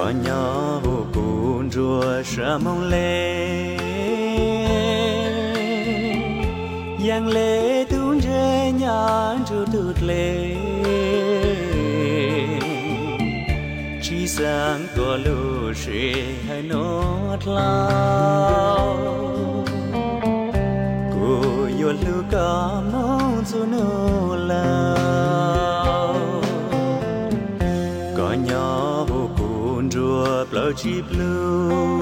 có nhỏ hồ cuốn rùa sa mông lê yang lê tuôn rê nhàn ru tụt lê chỉ sáng có lù xì hay nốt lao cô yêu lưu cả mong dù nô lao có nhỏ hồ cuốn rùa bao chip lưu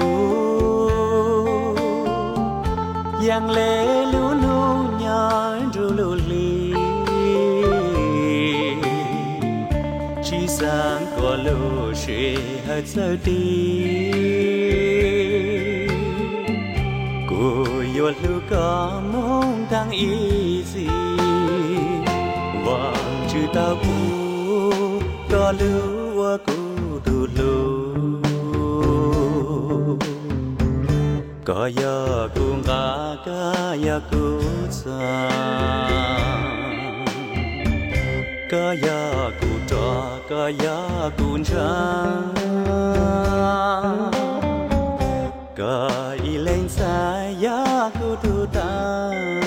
yang lê lưu lưu nhàn ru lưu li chỉ sáng có lù xì hết giờ đi cô yêu lưu có mong thang ý gì vàng chữ tao cũ có lưu qua cũ đủ lưu có ya cũng cả ya cũng xa có ya cũng trò có ya cũng trắng có ý lên xa ya cũng thu ta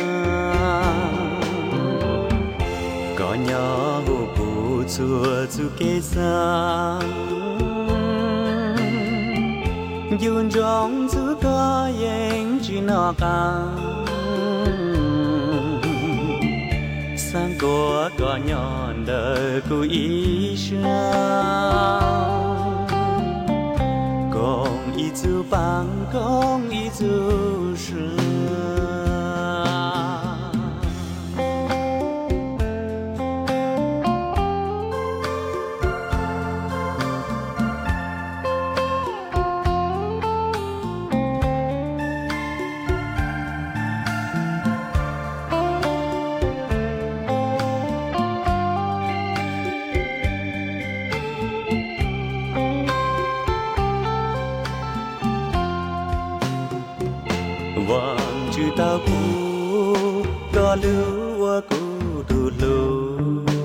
có nhỏ hồ bù chùa chu kê sa yun rong chu có yên chỉ nó càng sang có nhọn đời của ý sang con ý chu bằng con ý chu sương vàng chữ tao cũ có lưu qua cũ đủ lưu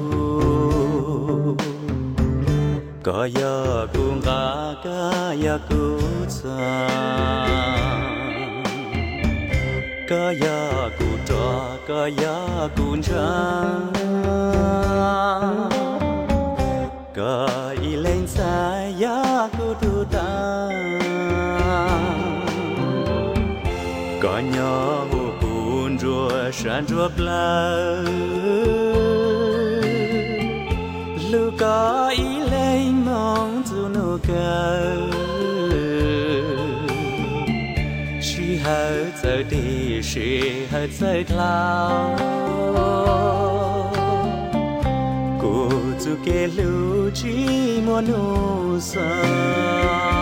có ya cũng cả ya cũng xa có ya cũng trò có ya cũng trắng có ý lên xa ya cũng thu ta có nhỏ hồ cuốn rùa san rùa bờ lưu có ý lên mong dù nô cờ chỉ hết giờ đi chỉ hết giờ lao cô dù kê lưu chỉ muốn nô sa